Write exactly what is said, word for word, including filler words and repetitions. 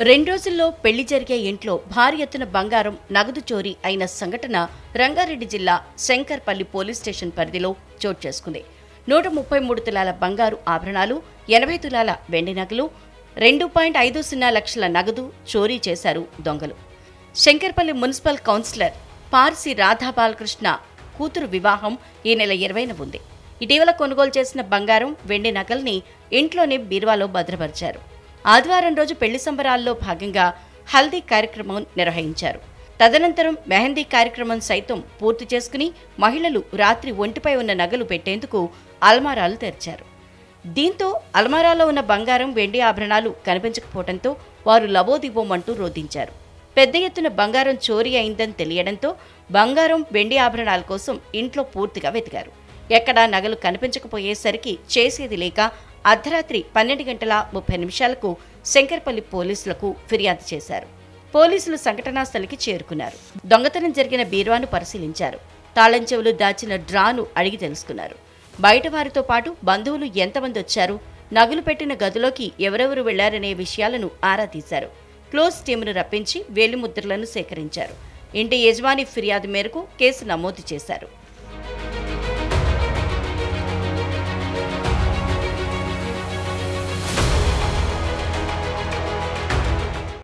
రెండు రోజుల్లో పెళ్లి జరిగే ఇంట్లో భారీ ఎత్తున బంగారం నగదు చోరీ అయిన సంఘటన రంగారెడ్డి జిల్లా శంకర్పల్లి పోలీస్ స్టేషన్ పరిధిలో చోటు చేసుకుంది. నూట ముప్పై మూడు తులాల బంగారు ఆభరణాలు, ఎనభై తులాల వెండి నగలు, రెండు పాయింట్ ఐదు సున్నా లక్షల నగదు చోరీ చేశారు దొంగలు. శంకర్పల్లి మున్సిపల్ కౌన్సిలర్ పార్సి రాధా బాలకృష్ణ కూతురు వివాహం ఈ నెల ఇరవైన ఉంది. ఇటీవల కొనుగోలు చేసిన బంగారం, వెండి నగల్ని ఇంట్లోనే బీరువాలో భద్రపరిచారు. ఆదివారం రోజు పెళ్లి సంబరాల్లో భాగంగా హల్దీ కార్యక్రమం నిర్వహించారు. తదనంతరం మెహందీ కార్యక్రమం సైతం పూర్తి చేసుకుని మహిళలు రాత్రి ఒంటిపై ఉన్న నగలు పెట్టేందుకు అల్మారాలు తెరిచారు. దీంతో అల్మారాలో ఉన్న బంగారం, వెండి ఆభరణాలు కనిపించకపోవడంతో వారు లబోదిబోమంటూ రోధించారు. పెద్ద ఎత్తున బంగారం చోరీ అయిందని తెలియడంతో బంగారం, వెండి ఆభరణాల కోసం ఇంట్లో పూర్తిగా వెతికారు. ఎక్కడా నగలు కనిపించకపోయేసరికి చేసేది లేక అర్ధరాత్రి పన్నెండు గంటల ముప్పై నిమిషాలకు శంకర్పల్లి పోలీసులకు ఫిర్యాదు చేశారు. పోలీసులు సంఘటనా స్థలికి చేరుకున్నారు. దొంగతనం జరిగిన బీరువాను పరిశీలించారు. తాళం చెవులు దాచిన డ్రాను అడిగి తెలుసుకున్నారు. బయట వారితో పాటు బంధువులు ఎంతమంది వచ్చారు, నగలు పెట్టిన గదిలోకి ఎవరెవరు వెళ్లారనే విషయాలను ఆరా తీశారు. క్లోజ్ టీమును రప్పించి వేలిముద్రలను సేకరించారు. ఇంటి యజమాని ఫిర్యాదు మేరకు కేసు నమోదు చేశారు.